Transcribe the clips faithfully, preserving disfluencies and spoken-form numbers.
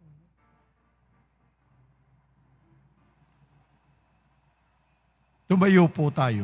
Tumayo po tayo.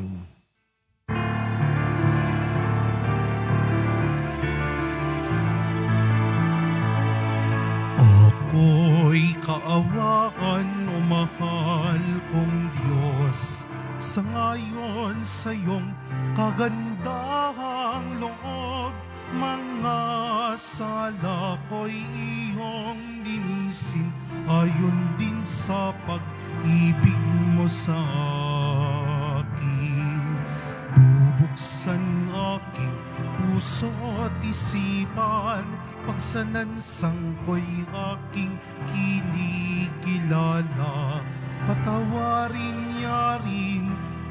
Ako'y kaawaan o mahal kong Diyos, sa ngayon sa iyong kagandahang loob, mga sala ko'y iyong linisin, ayon din sa pag-ibig mo sa akin. Bubuksan aking puso at isipan, pagsanansang ko'y aking kinikilala. Patawarin niya rin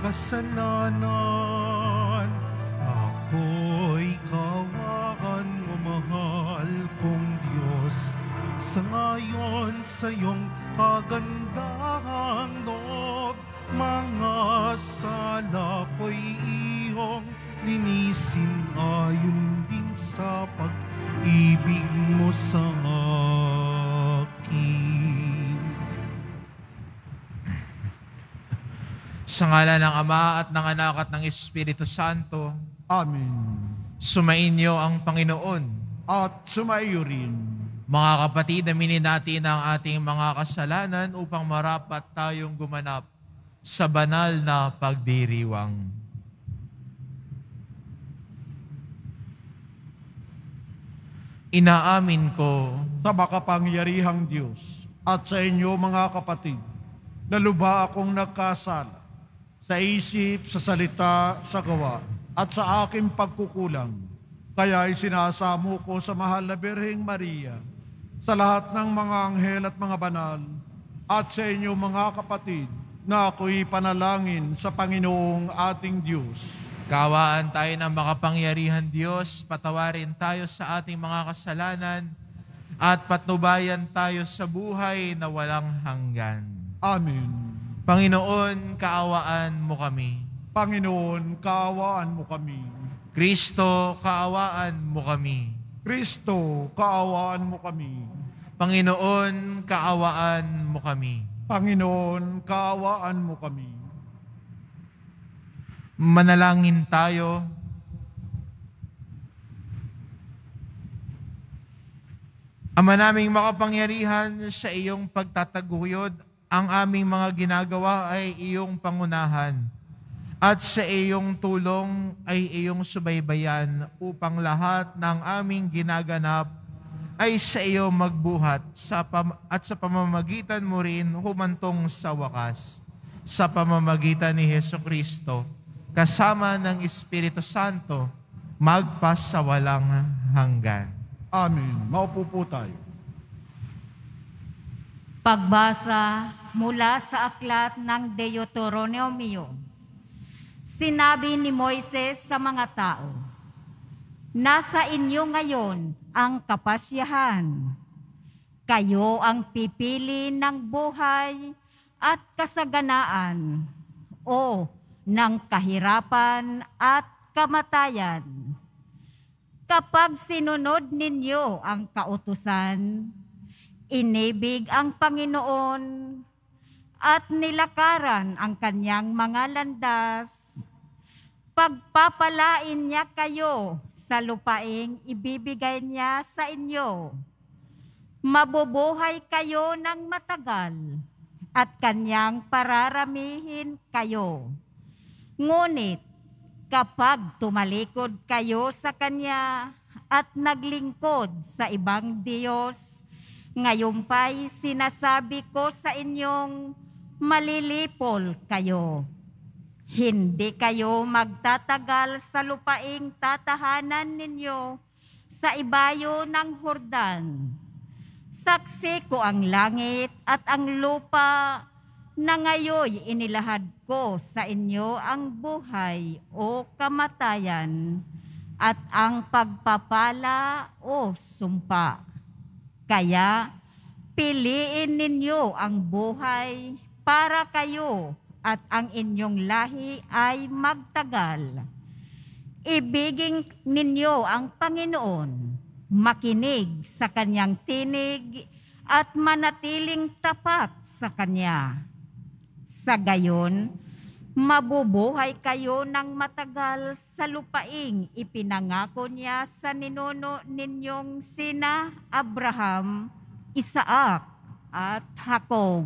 kasalanan. Ako'y kaawaan o mahal kong Diyos, sa ngayon sa iyong kagandahang loob, mga sala ko'y iyong linisin, ayon din sa pag-ibig mo sa akin. Sa ngalan ng Ama at ng Anak at ng Espiritu Santo. Amen. Sumainyo ang Panginoon. At sumaiyo rin. Mga kapatid, aminin natin ang ating mga kasalanan upang marapat tayong gumanap sa banal na pagdiriwang. Inaamin ko sa makapangyarihang Diyos at sa inyo mga kapatid, na lubha akong nagkasala sa isip, sa salita, sa gawa, at sa aking pagkukulang. Kaya isinasamo ko sa mahal na Birheng Maria, sa lahat ng mga anghel at mga banal, at sa inyo mga kapatid, na ako'y panalangin sa Panginoong ating Diyos. Kaawaan tayo ng makapangyarihan Diyos, patawarin tayo sa ating mga kasalanan, at patnubayan tayo sa buhay na walang hanggan. Amen. Panginoon, kaawaan mo kami. Panginoon, kaawaan mo kami. Kristo, kaawaan mo kami. Kristo, kaawaan mo kami. Panginoon, kaawaan mo kami. Panginoon, kaawaan mo kami. Manalangin tayo. Ama naming makapangyarihan, sa iyong pagtataguyod, ang aming mga ginagawa ay iyong pangunahan, at sa iyong tulong ay iyong subaybayan upang lahat ng aming ginaganap ay sa iyo magbuhat sa pam- at sa pamamagitan mo rin humantong sa wakas, sa pamamagitan ni Hesukristo, kasama ng Espiritu Santo, magpasawalang hanggan. Amen. Maupo po tayo. Pagbasa mula sa aklat ng Deuteronomio. Sinabi ni Moises sa mga tao, nasa inyo ngayon ang kapasyahan. Kayo ang pipili ng buhay at kasaganaan o ng kahirapan at kamatayan. Kapag sinunod ninyo ang kautusan, inibig ang Panginoon at nilakaran ang kanyang mga landas, pagpapalain niya kayo sa lupaing ibibigay niya sa inyo. Mabubuhay kayo ng matagal at kanyang pararamihin kayo. Ngunit kapag tumalikod kayo sa kanya at naglingkod sa ibang Diyos, ngayon pa'y sinasabi ko sa inyong malilipol kayo. Hindi kayo magtatagal sa lupaing tatahanan ninyo sa ibayo ng Hordan. Saksi ko ang langit at ang lupa na ngayoy inilahad ko sa inyo ang buhay o kamatayan at ang pagpapala o sumpa. Kaya piliin ninyo ang buhay para kayo at ang inyong lahi ay magtagal. Ibigin ninyo ang Panginoon, makinig sa kanyang tinig at manatiling tapat sa Kanya. Sa gayon, mabubuhay kayo ng matagal sa lupaing ipinangako niya sa ninuno ninyong sina Abraham, Isaac at Jacob.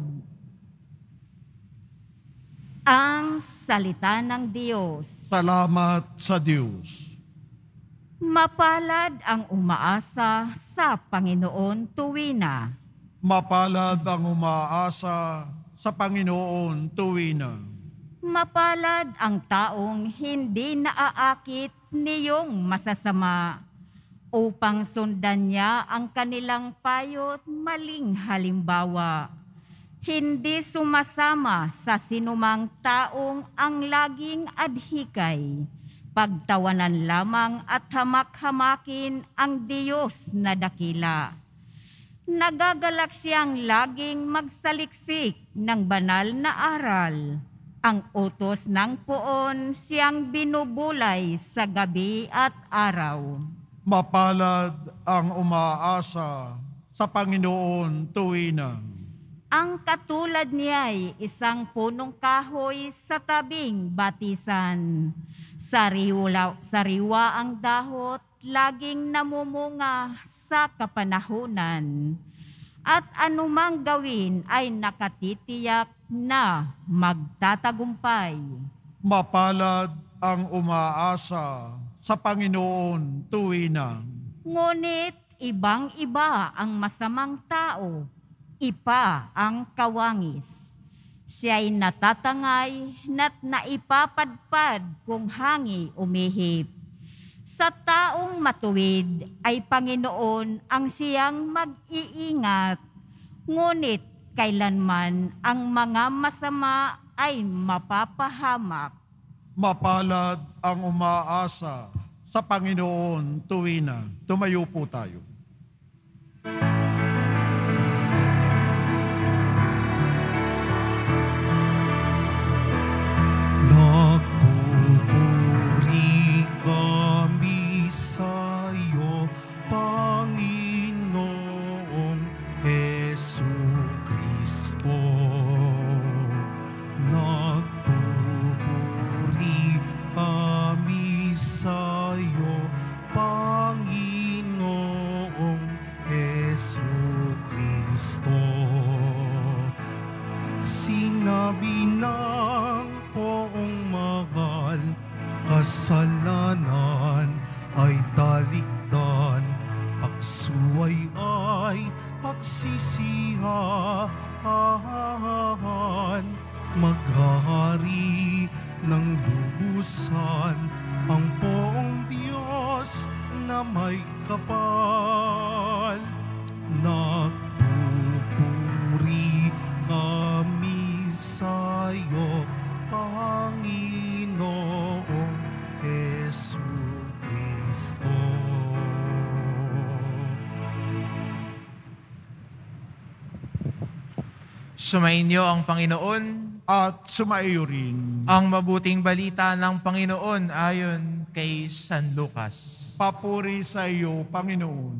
Ang salita ng Diyos. Salamat sa Diyos. Mapalad ang umaasa sa Panginoon tuwina. Mapalad ang umaasa sa Panginoon tuwina. Mapalad ang taong hindi naaakit niyong masasama upang sundan niya ang kanilang payo't maling halimbawa. Hindi sumasama sa sinumang taong ang laging adhikay, pagtawanan lamang at hamak-hamakin ang Diyos na dakila. Nagagalak siyang laging magsaliksik ng banal na aral. Ang utos ng poon siyang binubulay sa gabi at araw. Mapalad ang umaasa sa Panginoon tuwina. Ang katulad niya'y isang punong kahoy sa tabing batisan. Sariwa, sariwa ang dahot, laging namumunga sa kapanahunan. At anumang gawin ay nakatitiyak na magtatagumpay. Mapalad ang umaasa sa Panginoon tuwina. Ngunit ibang-iba ang masamang tao, ipa ang kawangis. Siya'y natatangay na't naipapadpad kung hangi umihip. Sa taong matuwid ay Panginoon ang siyang mag-iingat, ngunit kailanman ang mga masama ay mapapahamak. Mapalad ang umaasa sa Panginoon tuwina. Tumayo po tayo. Nagpupuri kami sa'yo, Panginoong Jesucristo. Nagpupuri kami sa'yo, Panginoong Jesucristo. Sinabi ng poong mahal, kasalanan ay talikdan, pagsuway ay pagsisihan. Maghahari ng lubusan ang poong Diyos na may kapal. Nagpupuri kami sa'yo, Panginoong Jesucristo. Sumainyo ang Panginoon. At sumaiyo rin. Ang mabuting balita ng Panginoon ayon kay San Lucas. Papuri sa iyo, Panginoon.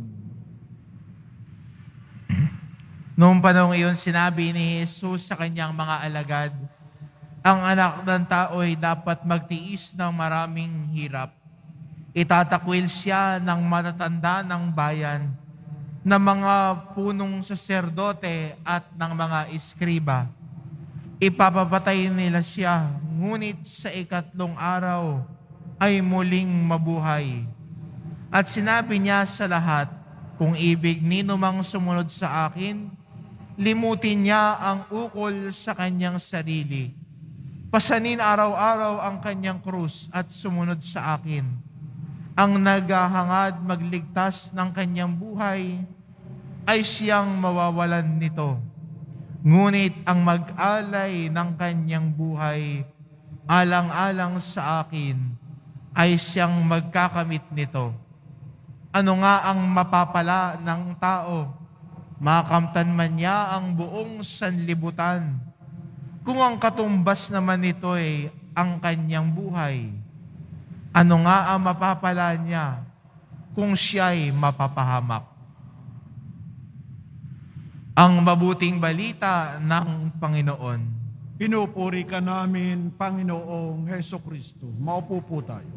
Noong panahon iyon, sinabi ni Jesus sa kanyang mga alagad, ang anak ng tao ay dapat magtiis ng maraming hirap. Itatakwil siya ng matatanda ng bayan, ng mga punong saserdote at ng mga iskriba. Ipapapatay nila siya, ngunit sa ikatlong araw ay muling mabuhay. At sinabi niya sa lahat, kung ibig ninumang sumunod sa akin, limutin niya ang ukol sa kanyang sarili. Pasanin araw-araw ang kanyang krus at sumunod sa akin. Ang naghahangad magligtas ng kanyang buhay ay siyang mawawalan nito. Ngunit ang mag-alay ng kanyang buhay alang-alang sa akin ay siyang magkakamit nito. Ano nga ang mapapala ng tao? Makamtan man niya ang buong sanlibutan. Kung ang katumbas naman nito ay ang kanyang buhay, ano nga ang mapapala niya kung siya'y mapapahamak? ang mabuting balita ng Panginoon. Pinupuri ka namin, Panginoong Heso Kristo. Maupo po tayo.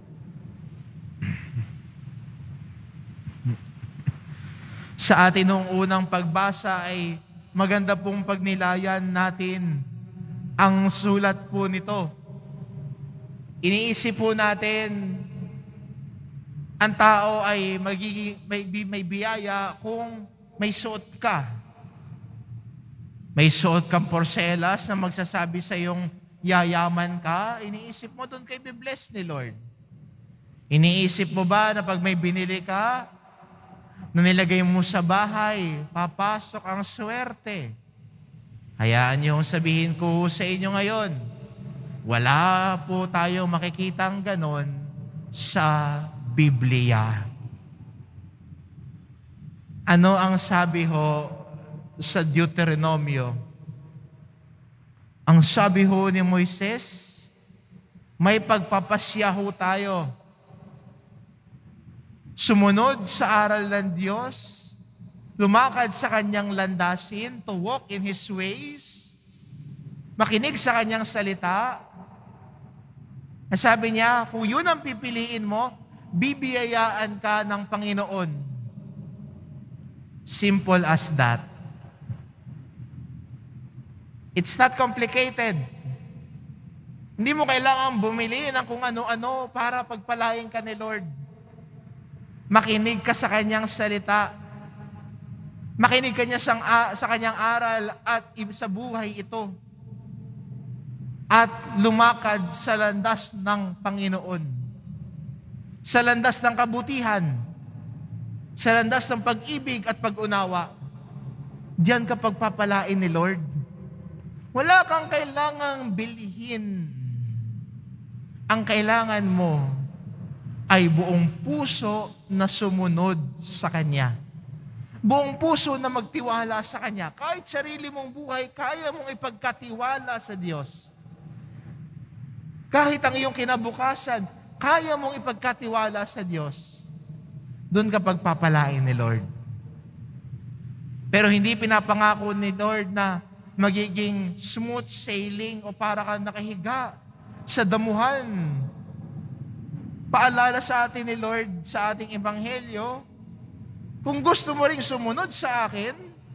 Sa atin nung unang pagbasa ay maganda pong pagnilayan natin ang sulat po nito. Iniisip po natin, ang tao ay magiging, may, may biyaya kung may suot ka. May suot kang porselas na magsasabi sa iyong yayaman ka, iniisip mo doon kay be-bless ni Lord. Iniisip mo ba na pag may binili ka, na nilagay mo sa bahay, papasok ang swerte? Hayaan niyo sabihin ko sa inyo ngayon, wala po tayong makikitang ganon sa Biblia. Ano ang sabi ho sa Deuteronomio? Ang sabi ho ni Moises, may pagpapasya ho tayo. Sumunod sa aral ng Diyos, lumakad sa kanyang landasin, to walk in His ways, makinig sa kanyang salita. Sabi niya, kung yun ang pipiliin mo, bibiyayaan ka ng Panginoon. Simple as that. It's not complicated. Hindi mo kailangan bumili ng kung ano-ano para pagpalain ka ni Lord. Makinig ka sa kanyang salita. Makinig ka niya sa, sa kanyang aral at sa buhay ito. At lumakad sa landas ng Panginoon. Sa landas ng kabutihan. Sa landas ng pag-ibig at pag-unawa. Diyan ka pagpapalain ni Lord. Wala kang kailangang bilhin. Ang kailangan mo ay buong puso na sumunod sa Kanya. Buong puso na magtiwala sa Kanya. Kahit sarili mong buhay, kaya mong ipagkatiwala sa Diyos. Kahit ang iyong kinabukasan, kaya mong ipagkatiwala sa Diyos. Doon ka pagpapalain ni Lord. Pero hindi pinapangako ni Lord na magiging smooth sailing o para kang nakahiga sa damuhan. Paalala sa atin ni Lord sa ating ebanghelyo, kung gusto mo ring sumunod sa akin,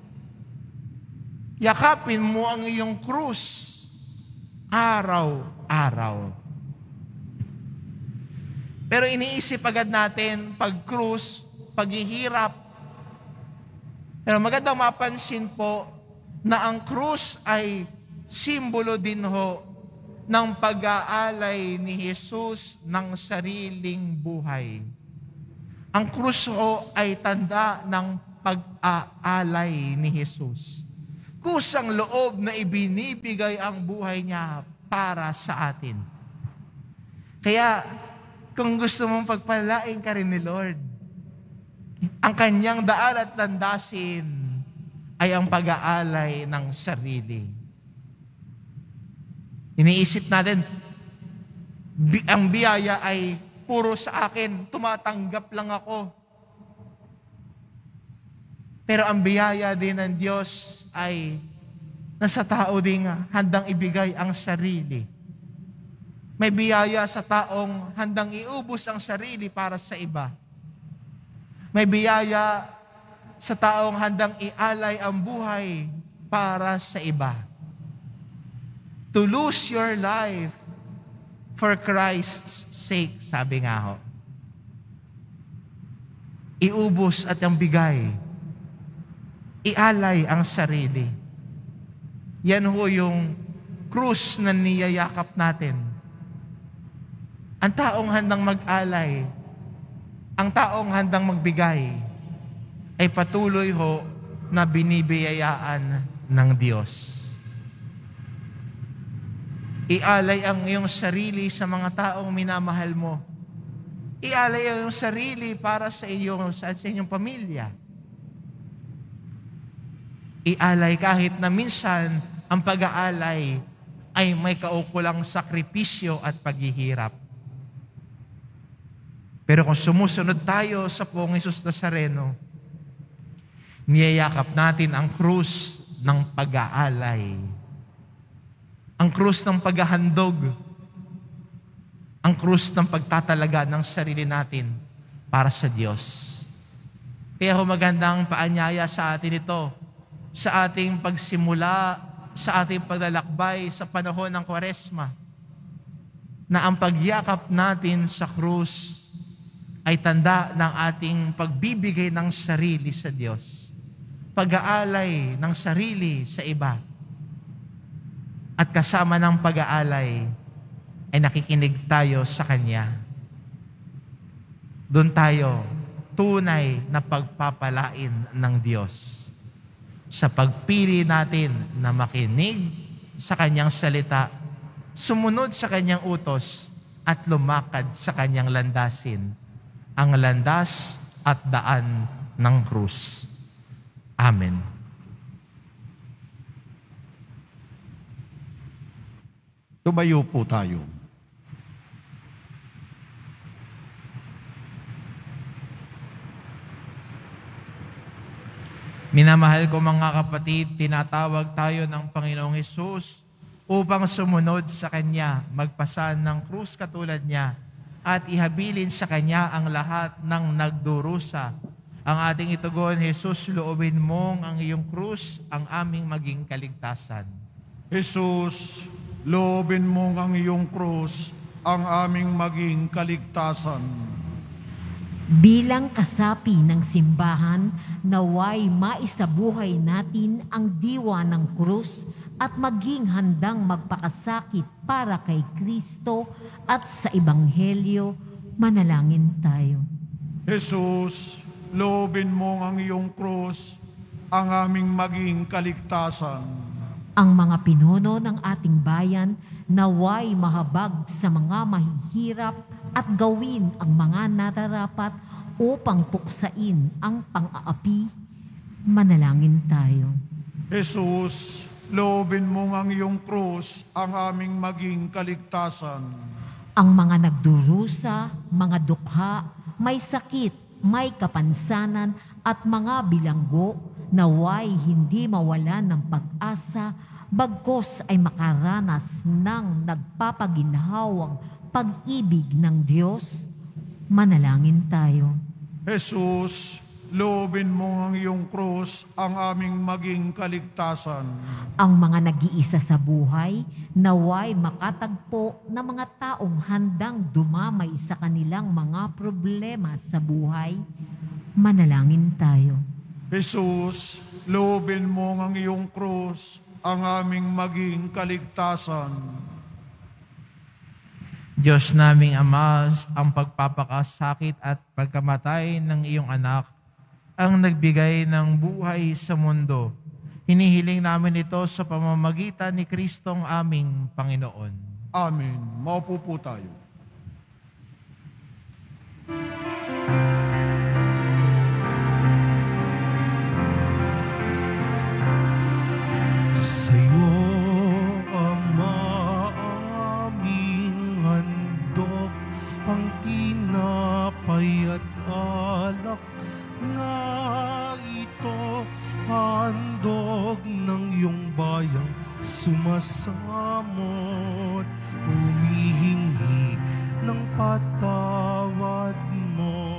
yakapin mo ang iyong krus araw-araw. Pero iniisip agad natin pag krus, paghihirap. Pero magandang mapansin po na ang krus ay simbolo din ho ng pag-aalay ni Jesus ng sariling buhay. Ang krus ho ay tanda ng pag-aalay ni Jesus. Kusang loob na ibinibigay ang buhay niya para sa atin. Kaya, kung gusto mong pagpalain ka rin ni Lord, ang kanyang daan at landasin ay ang pag-aalay ng sarili. Iniisip natin, bi- ang biyaya ay puro sa akin, tumatanggap lang ako. Pero ang biyaya din ng Diyos ay nasa tao din handang ibigay ang sarili. May biyaya sa taong handang iubos ang sarili para sa iba. May biyaya sa taong handang ialay ang buhay para sa iba. To lose your life for Christ's sake, sabi nga ho. Iubos at ang bigay. Ialay ang sarili. Yan ho yung krus na niyayakap natin. Ang taong handang mag-alay, ang taong handang magbigay, ay patuloy ho na binibiyayaan ng Diyos. Ialay ang iyong sarili sa mga taong minamahal mo. Ialay ang iyong sarili para sa iyong, sa, sa inyong pamilya. Ialay kahit na minsan ang pag-aalay ay may kaukulang sakripisyo at paghihirap. Pero kung sumusunod tayo sa Poong Hesus Nazareno, Niyayakap natin ang krus ng pag-aalay. Ang krus ng paghahandog. Ang krus ng pagtatalaga ng sarili natin para sa Diyos. Kaya ho magandang paanyaya sa atin ito, sa ating pagsimula, sa ating paglalakbay sa panahon ng Kwaresma, na ang pagyakap natin sa krus ay tanda ng ating pagbibigay ng sarili sa Diyos, pag-aalay ng sarili sa iba. At kasama ng pag-aalay ay nakikinig tayo sa Kanya. Doon tayo tunay na pagpapalain ng Diyos sa pagpili natin na makinig sa Kanyang salita, sumunod sa Kanyang utos, at lumakad sa Kanyang landasin, ang landas at daan ng krus. Amen. Tumayo po tayo. Minamahal ko mga kapatid, tinatawag tayo ng Panginoong Hesus upang sumunod sa Kanya, magpasan ng krus katulad niya, at ihabilin sa Kanya ang lahat ng nagdurusa. Ang ating itugon, Jesus, loobin mong ang iyong krus ang aming maging kaligtasan. Jesus, loobin mong ang iyong krus ang aming maging kaligtasan. Bilang kasapi ng simbahan, naway maisabuhay natin ang diwa ng krus at maging handang magpakasakit para kay Kristo at sa Ebanghelyo. Manalangin tayo. Jesus, loobin mong ang iyong krus ang aming maging kaligtasan. Ang mga pinuno ng ating bayan naway mahabag sa mga mahihirap at gawin ang mga nararapat upang puksain ang pang-aapi. Manalangin tayo. Jesus, loobin mong ang iyong krus ang aming maging kaligtasan. Ang mga nagdurusa, mga dukha, may sakit, may kapansanan at mga bilanggo naway hindi mawalan ng pag-asa, bagkos ay makaranas ng nagpapaginhawang pag-ibig ng Diyos. Manalangin tayo. Jesus, loobin mo ang iyong krus ang aming maging kaligtasan. Ang mga nag-iisa sa buhay, naway makatagpo na mga taong handang dumamay sa kanilang mga problema sa buhay. Manalangin tayo. Jesus, loobin mo ang iyong krus ang aming maging kaligtasan. Diyos naming Ama, ang pagpapakasakit at pagkamatay ng iyong anak, ang nagbigay ng buhay sa mundo. Hinihiling namin ito sa pamamagitan ni Kristong aming Panginoon. Amen. Maupo po tayo. Sa'yo, Ama, aming handog, ang tinapay at alak na ito, handog ng iyong bayang sumasamot, humihingi ng patawad mo.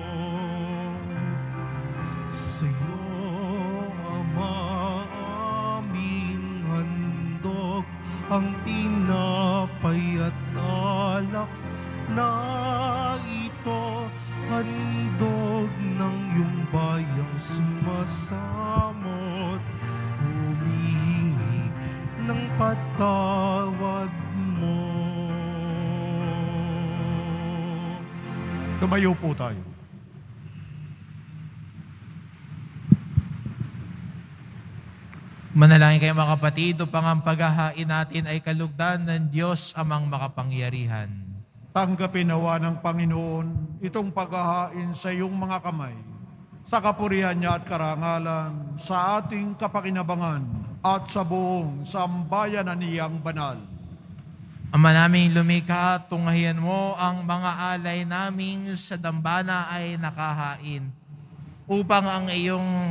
Sa'yo, Ama, aming handog, ang tinapay at alak na ito, handog ng iyong bayang sumasamot, humihingi ng patawad mo. Tumayo po tayo. Manalangin kayo mga kapatid, upang ang paghahain natin ay kalugdan ng Diyos amang makapangyarihan. Tanggapin nawa ng Panginoon itong paghahain sa iyong mga kamay, sa kapurihan niya at karangalan, sa ating kapakinabangan at sa buong sambayanan niyang banal. Ama naming lumikha, tunghayan mo ang mga alay naming sa dambana ay nakahain, upang ang iyong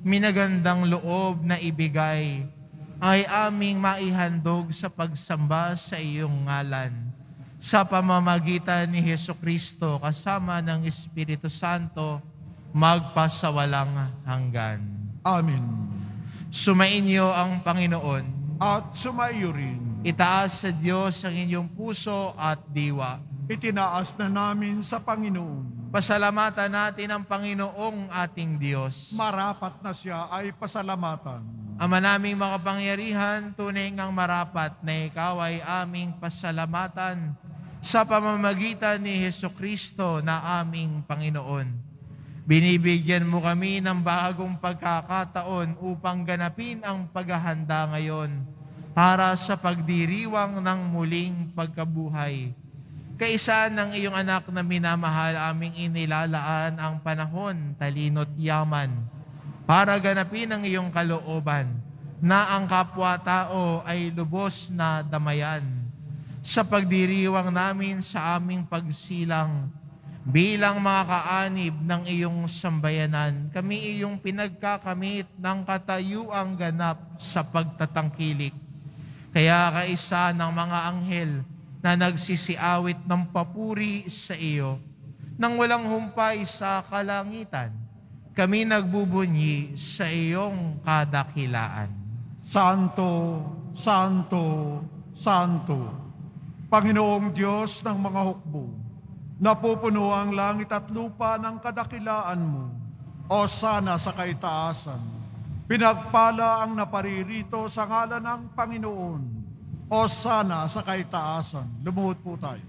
minagandang loob na ibigay ay aming maihandog sa pagsamba sa iyong ngalan. Sa pamamagitan ni Hesukristo kasama ng Espiritu Santo, magpasawalang hanggan. Amen. Sumainyo ang Panginoon. At sumaiyo rin. Itaas sa Diyos ang inyong puso at diwa. Itinaas na namin sa Panginoon. Pasalamatan natin ang Panginoong ating Diyos. Marapat na siya ay pasalamatan. Ama naming makapangyarihan, tunay ngang marapat na ikaw ay aming pasalamatan sa pamamagitan ni Hesukristo na aming Panginoon. Binibigyan mo kami ng bagong pagkakataon upang ganapin ang paghahanda ngayon para sa pagdiriwang ng muling pagkabuhay. Kaisa ng iyong anak na minamahal, aming inilalaan ang panahon, talino't yaman, para ganapin ang iyong kalooban na ang kapwa-tao ay lubos na damayan. Sa pagdiriwang namin sa aming pagsilang bilang mga kaanib ng iyong sambayanan, kami iyong pinagkakamit ng katayuang ganap sa pagtatangkilik. Kaya kaisa ng mga anghel na nagsisiawit ng papuri sa iyo, nang walang humpay sa kalangitan, kami nagbubunyi sa iyong kadakilaan. Santo, Santo, Santo, Panginoong Diyos ng mga hukbo, napupuno ang langit at lupa ng kadakilaan mo. O sana sa kaitaasan, pinagpala ang naparirito sa ngalan ng Panginoon. O sana sa kaitaasan. Lumuhod po tayo.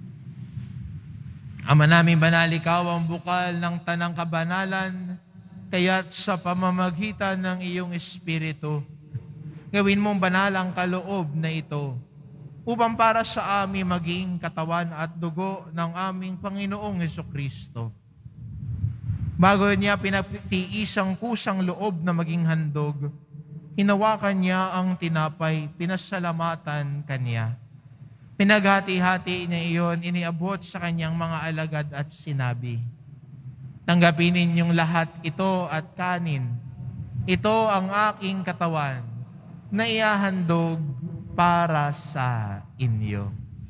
Ama namin banal, ikaw ang bukal ng tanang kabanalan, kaya't sa pamamagitan ng iyong Espiritu, gawin mong banal ang kaloob na ito, upang para sa amin maging katawan at dugo ng aming Panginoong Hesukristo. Bago niya pinatiis ang kusang loob na maging handog, hinawakan niya ang tinapay, pinasalamatan kanya. Pinaghati-hati niya iyon, iniabot sa kanyang mga alagad at sinabi, "Tanggapin ninyong lahat ito at kanin. Ito ang aking katawan na ihahandog para sa inyo."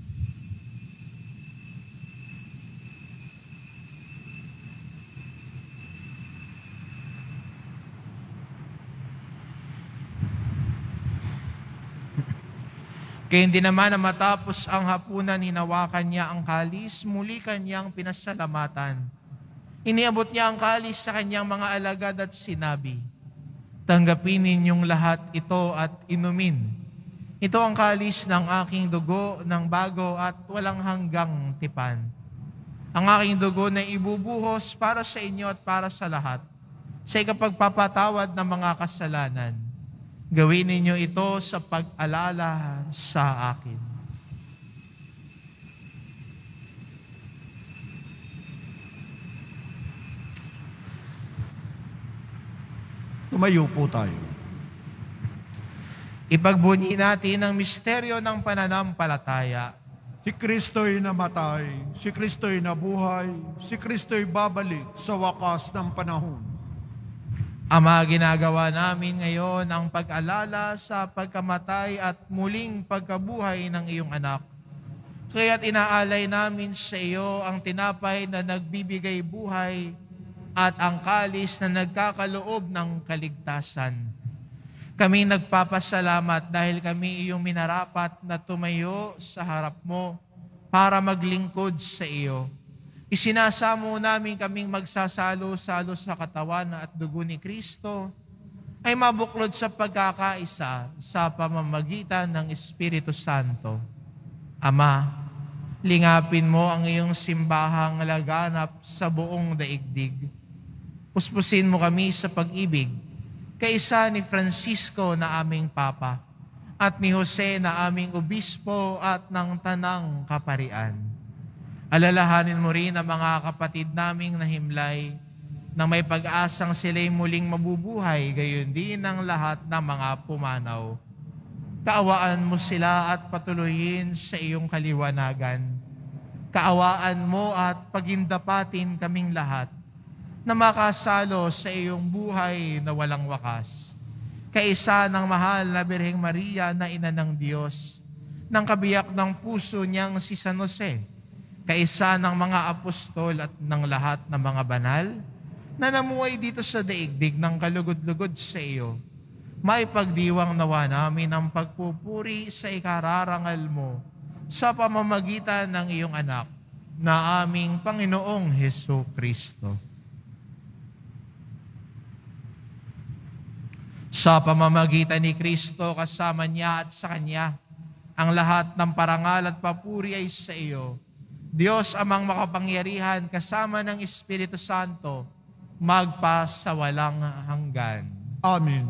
Kaya hindi naman na matapos ang hapunan, hinawakan niya ang kalis, muli kanyang pinasalamatan. Iniabot niya ang kalis sa kanyang mga alagad at sinabi, "Tanggapin ninyong lahat ito at inumin. Ito ang kalis ng aking dugo ng bago at walang hanggang tipan. Ang aking dugo na ibubuhos para sa inyo at para sa lahat, sa ikapagpapatawad ng mga kasalanan. Gawin ninyo ito sa pag-alala sa akin." Tumayo po tayo. Ipagbunyi natin ang misteryo ng pananampalataya. Si Kristo'y namatay, si Kristo'y nabuhay, si Kristo'y babalik sa wakas ng panahon. Ama, ginagawa namin ngayon ang pag-alala sa pagkamatay at muling pagkabuhay ng iyong anak. Kaya't inaalay namin sa iyo ang tinapay na nagbibigay buhay at ang kalis na nagkakaloob ng kaligtasan. Kami nagpapasalamat dahil kami iyong minarapat na tumayo sa harap mo para maglingkod sa iyo. Isinasamo namin kaming magsasalo-salo sa katawan at dugo ni Kristo ay mabuklod sa pagkakaisa sa pamamagitan ng Espiritu Santo. Ama, lingapin mo ang iyong simbahang laganap sa buong daigdig. Puspusin mo kami sa pag-ibig, kaisa ni Francisco na aming Papa at ni Jose na aming Obispo at ng Tanang Kaparian. Alalahanin mo rin ang mga kapatid naming nahimlay na may pag-asang sila'y muling mabubuhay, gayon din ang lahat ng mga pumanaw. Kaawaan mo sila at patuloyin sa iyong kaliwanagan. Kaawaan mo at pagindapatin kaming lahat na makasalo sa iyong buhay na walang wakas. Kaisa ng mahal na Birheng Maria na ina ng Diyos, ng kabiyak ng puso niyang si San Jose, kaisa ng mga apostol at ng lahat ng mga banal, na namuhay dito sa daigdig ng kalugod-lugod sa iyo, maipagdiwang nawa namin ang pagpupuri sa ikararangal mo sa pamamagitan ng iyong anak na aming Panginoong Hesu Kristo. Sa pamamagitan ni Kristo, kasama niya at sa Kanya, ang lahat ng parangal at papuri ay sa iyo, Diyos amang makapangyarihan kasama ng Espiritu Santo, magpa sa walang hanggan. Amen.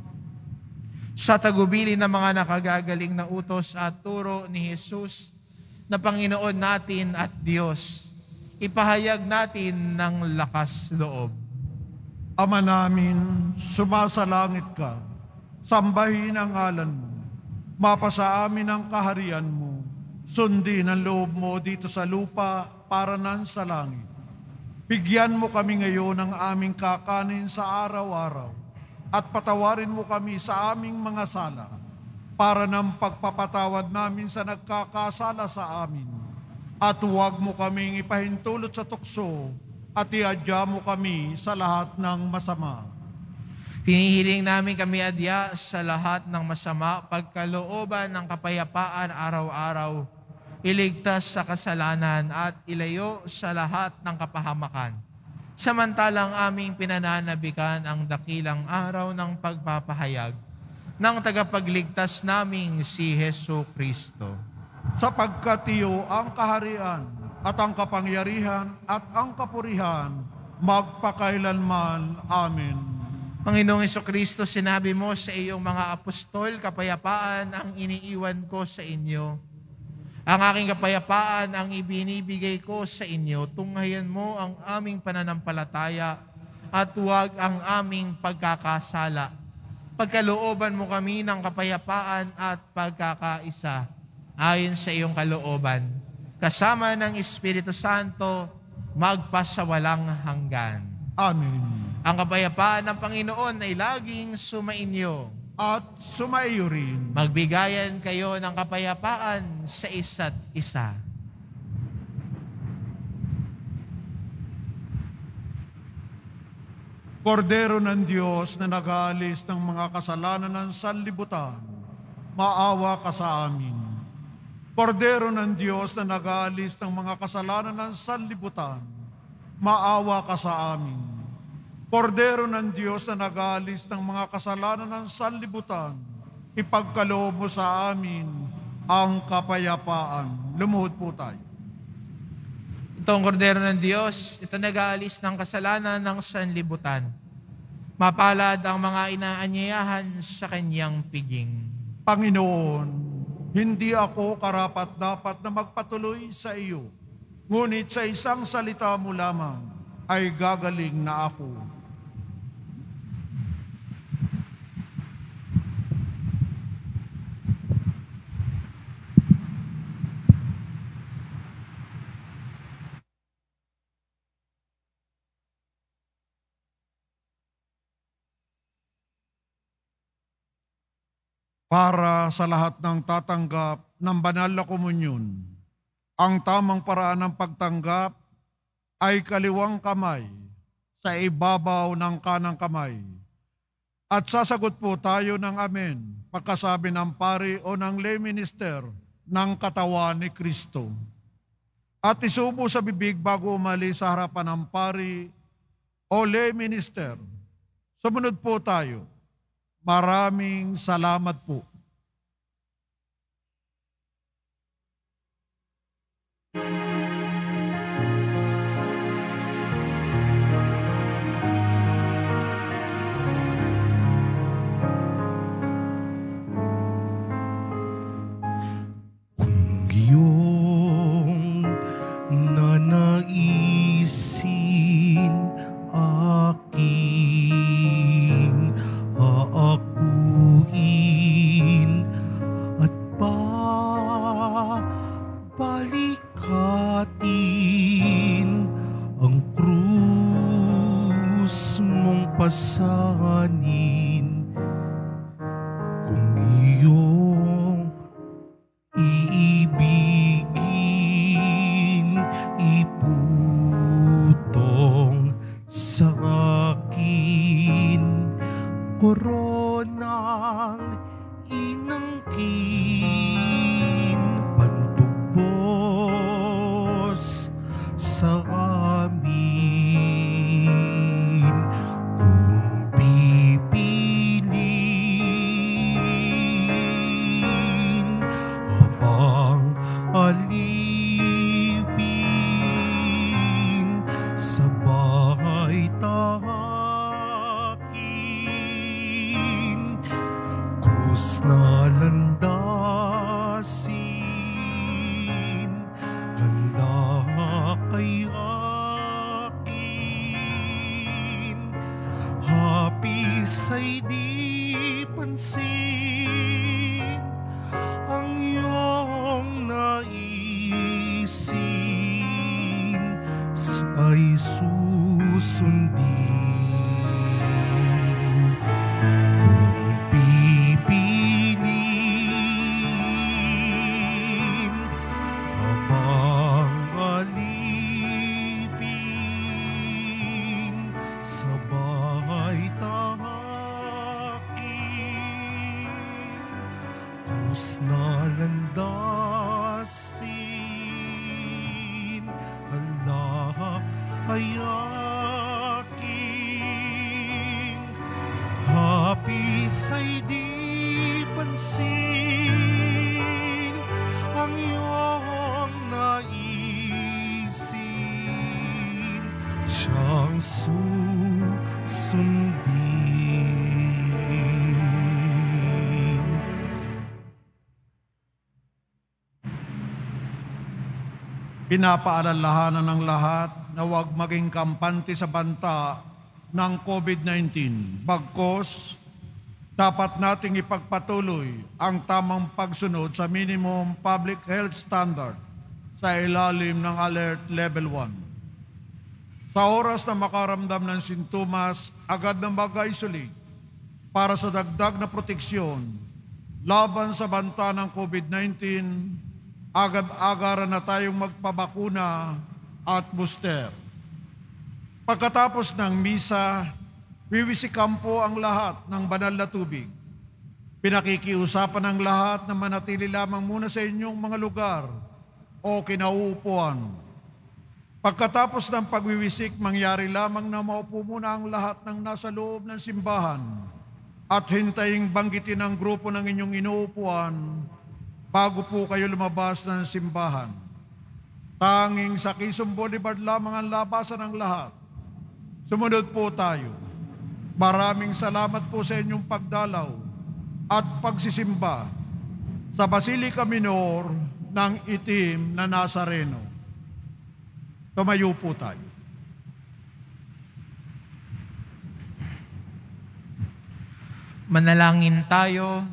Sa tagubilin ng mga nakagagaling na utos at turo ni Jesus na Panginoon natin at Diyos, ipahayag natin ng lakas loob. Ama namin, sumasalangit ka, sambahin ang ngalan mo, mapasa amin ang kaharian mo, sundin ang loob mo dito sa lupa para nan sa langit. Bigyan mo kami ngayon ng aming kakanin sa araw-araw at patawarin mo kami sa aming mga sala para ng pagpapatawad namin sa nagkakasala sa amin. At huwag mo kaming ipahintulot sa tukso at iadya mo kami sa lahat ng masama. Pinihiling namin kami adya sa lahat ng masama, pagkalooban ng kapayapaan araw-araw, iligtas sa kasalanan at ilayo sa lahat ng kapahamakan. Samantalang aming pinananabikan ang dakilang araw ng pagpapahayag ng tagapagligtas naming si Hesu Kristo. Sapagkat iyo ang kaharian at ang kapangyarihan at ang kapurihan magpakailanman. Amen. Panginoong Jesucristo, sinabi mo sa iyong mga apostol, kapayapaan ang iniiwan ko sa inyo. Ang aking kapayapaan ang ibinibigay ko sa inyo. Tunghayan mo ang aming pananampalataya at huwag ang aming pagkakasala. Pagkalooban mo kami ng kapayapaan at pagkakaisa ayon sa iyong kalooban, kasama ng Espiritu Santo, magpasawalang hanggan. Amen. Ang kapayapaan ng Panginoon ay laging sumainyo. At sumaiyo rin. Magbigayan kayo ng kapayapaan sa isa't isa. Kordero ng Diyos na nag-aalis ng mga kasalanan ng sanlibutan, maawa ka sa amin. Kordero ng Diyos na nag-aalis ng mga kasalanan ng sanlibutan, maawa ka sa amin. Kordero ng Diyos na nag-aalis ng mga kasalanan ng sanlibutan, ipagkaloob mo sa amin ang kapayapaan. Lumuhod po tayo. Itong kordero ng Diyos, ito nag-aalis ng kasalanan ng sanlibutan. Mapalad ang mga inaanyayahan sa kanyang piging. Panginoon, hindi ako karapat-dapat na magpatuloy sa iyo, ngunit sa isang salita mo lamang ay gagaling na ako. Para sa lahat ng tatanggap ng banal na komunyon, ang tamang paraan ng pagtanggap ay kaliwang kamay sa ibabaw ng kanang kamay. At sasagot po tayo ng amen pagkasabi ng pari o ng lay minister ng katawan ni Kristo. At isubo sa bibig bago umalis sa harapan ng pari o lay minister. Sumunod po tayo. Maraming salamat po. Kung iyong nanaisin aking aakuin, pasanin kung iyong iibigin, iputong sa akin koronang inangkin, pantubos sa amin. Kung pipiliin habang alipin sa bahay tahakin, krus na landasin, kala kay akin, hapis ay di pansin, ang iyong naisin ay susundin. Kung pipiliin habang alipin sa bahay tahakin, krus na landasin, hala ay aking, hapis ay di pansin, ang iyong naisin siyang susundin. Pinapaalalahanan ng lahat na huwag maging kampante sa banta ng COVID nineteen. Bagkus, dapat nating ipagpatuloy ang tamang pagsunod sa minimum public health standard sa ilalim ng Alert Level one. Sa oras na makaramdam ng sintomas, agad na mag-isolate para sa dagdag na proteksyon laban sa banta ng COVID nineteen, agad-agaran na tayong magpabakuna at booster. Pagkatapos ng misa, wiwisikan po ang lahat ng banal na tubig. Pinakikiusapan ng lahat na manatili lamang muna sa inyong mga lugar o kinauupuan. Pagkatapos ng pagwiwisik, mangyari lamang na maupo muna ang lahat ng nasa loob ng simbahan at hintayin banggitin ang grupo ng inyong inuupuan bago po kayo lumabas ng simbahan. Tanging sa Quezon Boulevard lamang ang labasan ng lahat. Sumunod po tayo. Maraming salamat po sa inyong pagdalaw at pagsisimba sa Basilica Minor ng Itim na Nazareno. Tumayo po tayo. Manalangin tayo.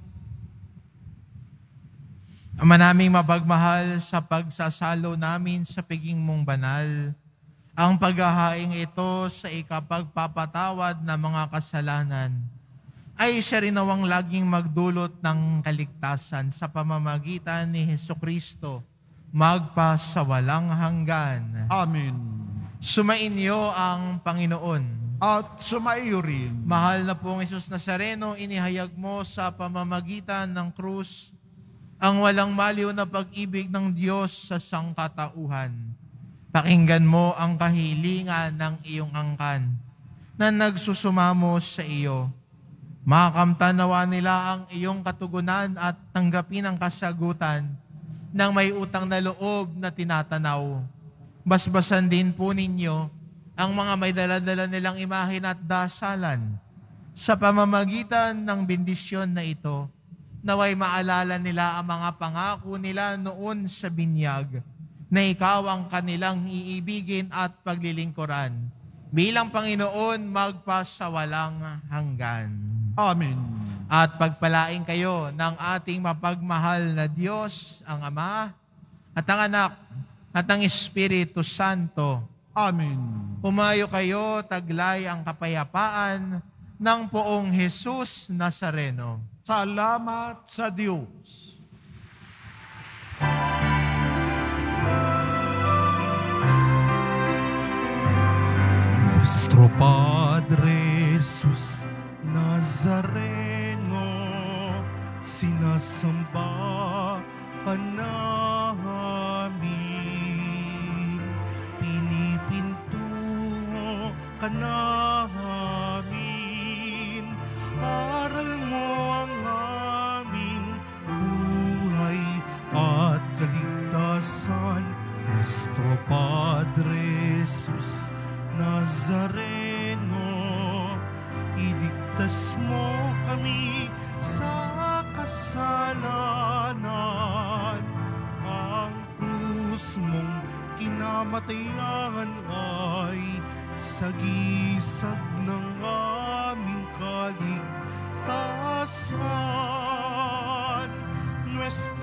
Ama naming mapagmahal, sa pagsasalo namin sa piging mong banal, ang paghahaing ito sa ikapagpapatawad ng mga kasalanan ay siya rin nawang laging magdulot ng kaligtasan sa pamamagitan ni Hesukristo, magpa sa walang hanggan. Amen. Sumainyo ang Panginoon. At sumaiyo rin. Mahal na pong Hesus Nazareno, inihayag mo sa pamamagitan ng krus ang walang maliw na pag-ibig ng Diyos sa sangkatauhan. Pakinggan mo ang kahilingan ng iyong angkan na nagsusumamo sa iyo. Makamtanawa nila ang iyong katugunan at tanggapin ang kasagutan ng may utang na loob na tinatanaw. Basbasan din po ninyo ang mga may dala-dala nilang imahin at dasalan. Sa pamamagitan ng bendisyon na ito, naway maalala nila ang mga pangako nila noon sa binyag, na ikaw ang kanilang iibigin at paglilingkuran. Bilang Panginoon, magpa sa walang hanggan. Amen. At pagpalain kayo ng ating mapagmahal na Diyos, ang Ama, at ang Anak, at ang Espiritu Santo. Amen. Pumayo kayo, taglay ang kapayapaan ng poong Jesus Nazareno. Salamat sa Diyos. Nuestro Padre Jesus Nazareno, sinasamba ka namin, pinipintuho ka namin, aral mo ang aming buhay at kaligtasan. Nuestro Padre Jesus Nazareno, iligtas mo kami sa kasalanan. Ang krus mong kinamatayan ay sagisag ng aming kaligtasan. Nuestro